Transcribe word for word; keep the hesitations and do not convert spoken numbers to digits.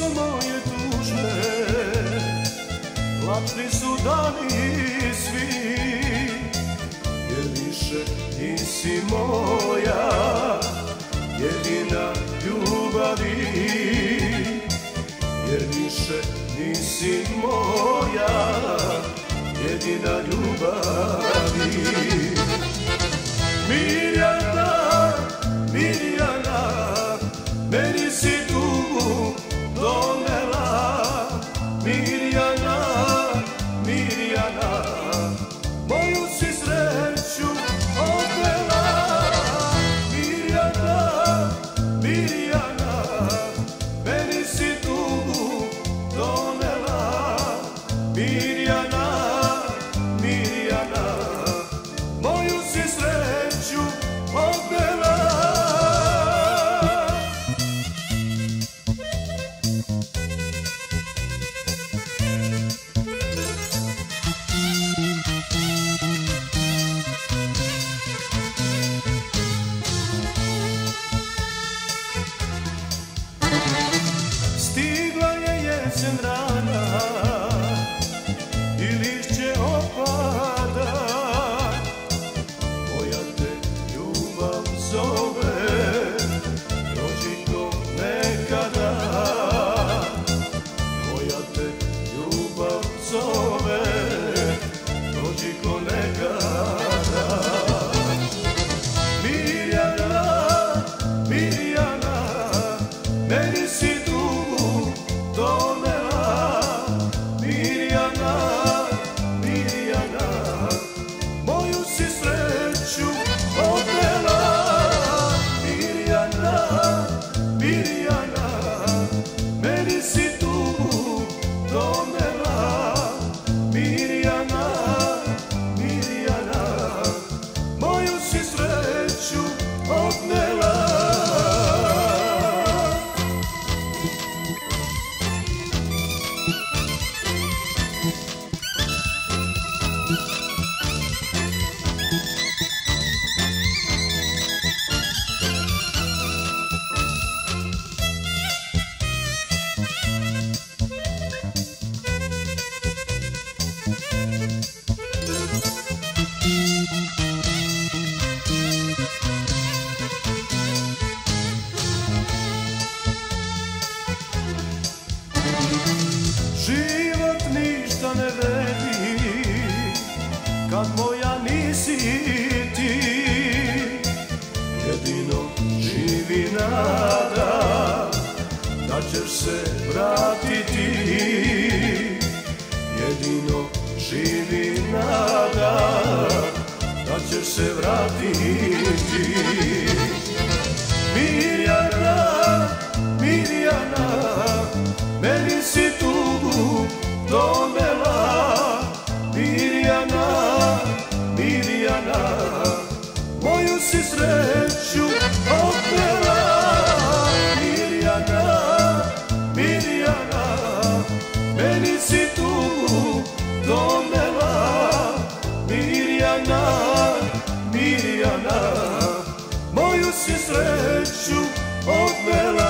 moje tužne, lačni su dani svi, jer više nisi moja jedina ljubavi, jer više nisi moja jedina ljubavi. Mirjana, Mirjana, meni si tugu donela. Mirjana, Mirjana, moju si sreću odvela. Mirjana, Mirjana, meni si tugu donela. Mirjana, Mirjana, moju si sreću odvela. Stigla je jesen rana i lišće opada, moja te ljubav zove, dođi ko nekada. Moja te ljubav zove, dođi ko nekada. Mirjana, Mirjana, meni si tugu donela. Mirjana, Mirjana, moju si sreću odvela. Mirjana, Mirjana, meni si tugu donela. Mirjana, Mirjana, moju si sreću odnela. Život ništa ne vredi kad moja nisi ti, jedino živi nada da ćeš se vratiti. Jedino živi nada da ćeš se vratiti. Mirjana, Mirjana, meni si tugu donela. Mirjana, Mirjana, moju si sreću odvela. Mirjana, Mirjana, meni si tugu donela. Mirjana, Mirjana, moju si sreću odvela.